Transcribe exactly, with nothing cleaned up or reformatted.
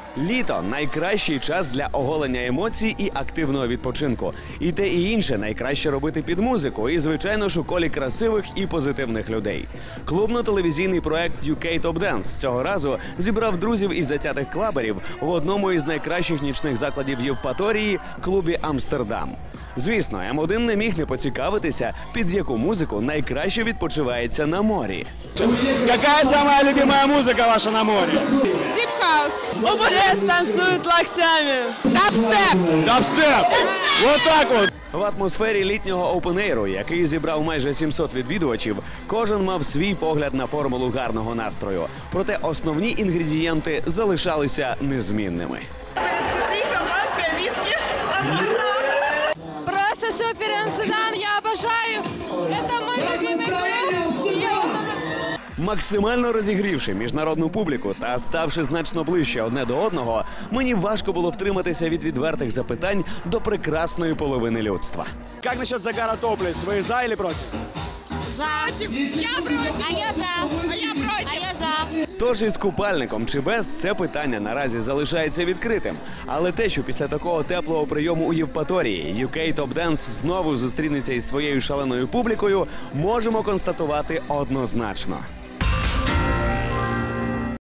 Літо – найкращий час для оголення емоцій і активного відпочинку. І те, і інше найкраще робити під музику. І, звичайно ж, у колі красивих і позитивних людей. Клубно-телевізійний проект ю кей Top Dance цього разу зібрав друзів із затятих клаберів в одному із найкращих нічних закладів Євпаторії – клубі «Амстердам». Звісно, ем один не міг не поцікавитися, під яку музику найкраще відпочивається на морі. Яка самая любимая музика ваша на морі? Deep House. Все танцуют локтями. Дабстеп. Дабстеп. Вот так вот. В атмосфері літнього опен-ейру, який зібрав майже сімсот відвідувачів, кожен мав свій погляд на формулу гарного настрою. Проте основні інгредієнти залишалися незмінними. Цветы, шампанское, виски. Амстердам. Просто супер Амстердам, я обожаю. Это мой любимый клуб. Я его тоже... Максимально розігрівши міжнародну публіку та ставши значно ближче одне до одного, мені важко було втриматися від відвертих запитань до прекрасної половини людства. Как насчет загара топлес? Вы за или против? За. Я против. А я за. А я против. А я за. Тож із купальником чи без, це питання наразі залишається відкритим. Але те, що після такого теплого прийому у Євпаторії ю кей Top Dance знову зустрінеться із своєю шаленою публікою, можемо констатувати однозначно.